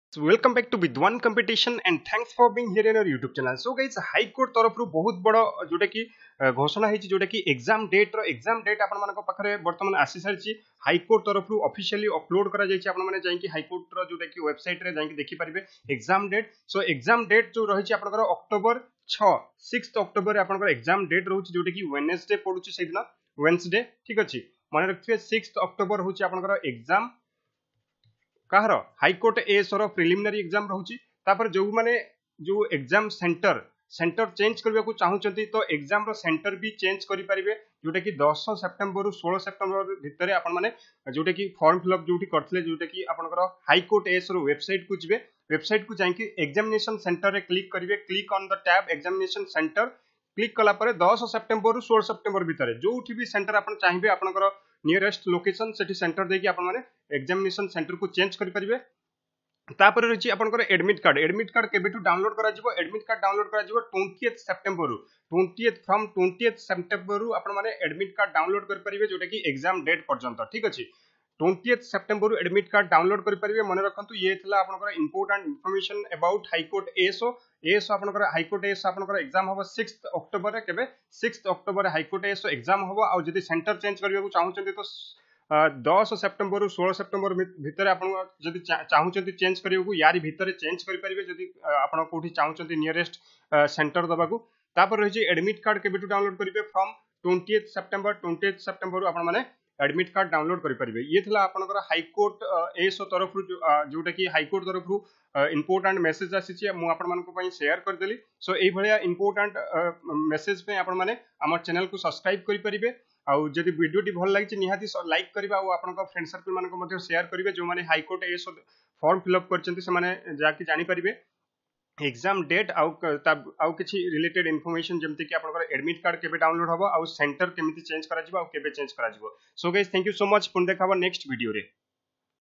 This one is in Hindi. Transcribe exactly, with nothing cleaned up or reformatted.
So welcome back to Vidwan Competition and thanks for being here in our YouTube channel. So guys, High Court तरफ बहुत बड़ जोटा कि घोषणा होती जोटा कि एग्जाम डेट रो एग्जाम डेट आपण मानको पाखरे वर्तमान आसी सारची हाई कोर्ट तरफ ऑफिशियली अपलोड करा जायछि आपण माने जाई कि हाई कोर्ट रो जोटा कि वेबसाइट रे जाई कि देखि परिबे exam date. So exam date जो रहिछि आपनकर अक्टोबर छह सिक्स अक्टोबर रे आपनकर एग्जाम डेट रहउछि जोटा कि वेडनेसडे पडुछि सेदिना वेडनेसडे. ठीक अछि, माने रखिबे सिक्स अक्टोबर होछि आपनकर एग्जाम कहार हाईकोर्ट एएस रो प्रिलिमिनरी एग्जाम रहउछि. तापर जो माने जो एग्जाम सेंटर सेंटर चेंज करबा को चाहउचंती तो एग्जाम रो सेंटर भी चेंज करि परिबे जोटा कि दस सेप्टेम्बर रु सोलह सेप्टेम्बर भितरे आपण माने जोटा कि फॉर्म फिलअप जोटी करथले जोटा कि आपनकर हाईकोर्ट एएस रो वेबसाइट को जिवे. वेबसाइट को जाई कि एग्जामिनेशन सेंटर रे क्लिक करिवे. Click on the tab examination center. Click कला परे दस सेप्टेम्बर रु सोलह सेप्टेम्बर भितरे जोठी भी सेंटर आपण चाहिबे आपनकर नियरेस्ट लोकेशन सेठी सेंटर देकी आपण माने एग्जामिनेशन सेंटर को चेंज करि परिबे. तापर रही आपनकर एडमिट कार्ड एडमिट कार्ड केबेटू डाउनलोड करा जिवो. एडमिट कार्ड डाउनलोड करा जिवो ट्वेंटीएथ सेप्टेम्बर रु ट्वेंटीएथ फ्रॉम ट्वेंटीएथ सेप्टेम्बर रु आपण माने एडमिट कार्ड डाउनलोड करि परिबे जोटा कि एग्जाम डेट पर्यंत. ठीक अछि, ट्वेंटीएथ सेप्टेम्बर रु एडमिट कार्ड डाउनलोड करि परिबे. मन रखंतु ये थिला आपनकर important information about high court ASO. ASO आपनकर हाई कोर्ट एएसओ आपनकर एग्जाम होबो सिक्स अक्टोबर रे. केबे सिक्स अक्टोबर रे हाई कोर्ट एएसओ एग्जाम होबो. आ जदी सेंटर चेंज करबा को चाहउचंती तो दस सेप्टेम्बर रु सोलह सेप्टेम्बर भितर आपण जदी चाहउचंती चेंज करियो को यारी भितर चेंज करि परिबे जदी आपण कोठी चाहउचंती नियरेस्ट सेंटर दबा को. तापर रही एडमिट कार्ड केबेटू डाउनलोड करिवे from twentieth September twentieth September आपण माने एडमिट कार्ड डाउनलोड करि परिबे. ये थिला आपनकर हाई कोर्ट एएसओ तरफ रु जोटा कि हाई कोर्ट तरफ रु इंपोर्टेंट मेसेज आसीछि मु आपण मानको पई शेयर कर देली. सो एई भलिया इंपोर्टेंट मेसेज पे आपण माने हमर चैनल को सब्सक्राइब करि परिबे. आउ जदि वीडियो टी भल लागि निहाती लाइक करबा आ आपन फ्रेंड सर्कल मानको मध्ये शेयर करिवे जो माने high court ASO form fill up करचंती से माने जाकी जानि परिबे एग्जाम डेट आउ आउ किछि रिलेटेड इन्फॉर्मेशन जेमति कि आपनकर एडमिट कार्ड केबे डाउनलोड हबो आउ सेंटर केमिति चेंज करा जिवो आउ केबे चेंज करा जिवो. So guys, thank you so much. पुन देखाबो नेक्स्ट वीडियो रे.